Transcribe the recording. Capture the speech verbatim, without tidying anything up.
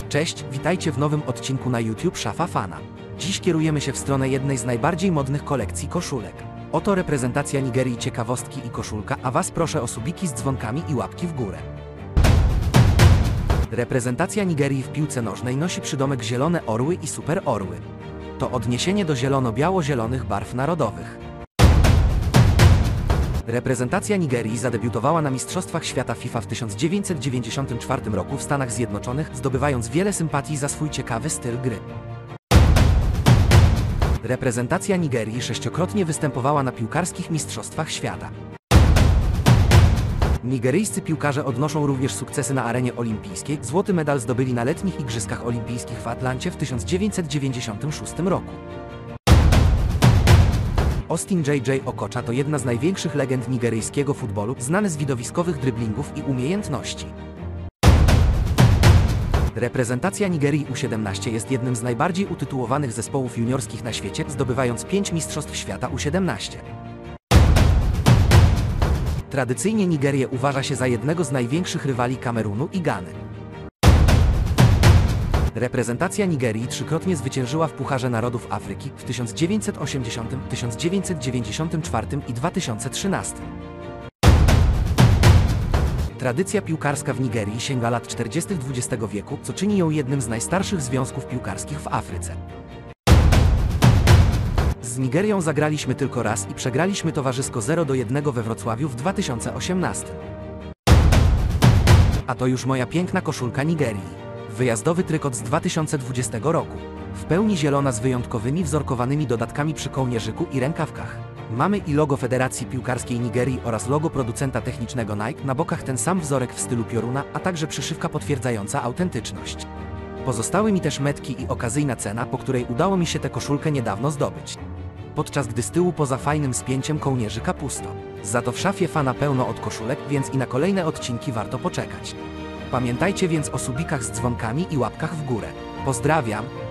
Cześć, witajcie w nowym odcinku na YouTube Szafa Fana. Dziś kierujemy się w stronę jednej z najbardziej modnych kolekcji koszulek. Oto reprezentacja Nigerii, ciekawostki i koszulka, a Was proszę o subiki z dzwonkami i łapki w górę. Reprezentacja Nigerii w piłce nożnej nosi przydomek zielone orły i super orły. To odniesienie do zielono-biało-zielonych barw narodowych. Reprezentacja Nigerii zadebiutowała na Mistrzostwach Świata FIFA w tysiąc dziewięćset dziewięćdziesiątym czwartym roku w Stanach Zjednoczonych, zdobywając wiele sympatii za swój ciekawy styl gry. Reprezentacja Nigerii sześciokrotnie występowała na piłkarskich Mistrzostwach Świata. Nigeryjscy piłkarze odnoszą również sukcesy na arenie olimpijskiej. Złoty medal zdobyli na letnich Igrzyskach Olimpijskich w Atlancie w tysiąc dziewięćset dziewięćdziesiątym szóstym roku. Austin J J Okocha to jedna z największych legend nigeryjskiego futbolu, znany z widowiskowych dryblingów i umiejętności. Reprezentacja Nigerii U siedemnaście jest jednym z najbardziej utytułowanych zespołów juniorskich na świecie, zdobywając pięć Mistrzostw Świata U siedemnaście. Tradycyjnie Nigerię uważa się za jednego z największych rywali Kamerunu i Gany. Reprezentacja Nigerii trzykrotnie zwyciężyła w Pucharze Narodów Afryki w tysiąc dziewięćset osiemdziesiątym, tysiąc dziewięćset dziewięćdziesiątym czwartym i dwa tysiące trzynastym. Tradycja piłkarska w Nigerii sięga lat czterdziestych dwudziestego wieku, co czyni ją jednym z najstarszych związków piłkarskich w Afryce. Z Nigerią zagraliśmy tylko raz i przegraliśmy towarzysko zero do jednego we Wrocławiu w dwa tysiące osiemnastym. A to już moja piękna koszulka Nigerii. Wyjazdowy trykot z dwa tysiące dwudziestego roku. W pełni zielona z wyjątkowymi wzorkowanymi dodatkami przy kołnierzyku i rękawkach. Mamy i logo Federacji Piłkarskiej Nigerii oraz logo producenta technicznego Nike, na bokach ten sam wzorek w stylu pioruna, a także przyszywka potwierdzająca autentyczność. Pozostały mi też metki i okazyjna cena, po której udało mi się tę koszulkę niedawno zdobyć. Podczas gdy z tyłu poza fajnym spięciem kołnierzyka pusto. Za to w Szafie Fana pełno od koszulek, więc i na kolejne odcinki warto poczekać. Pamiętajcie więc o subikach z dzwonkami i łapkach w górę. Pozdrawiam!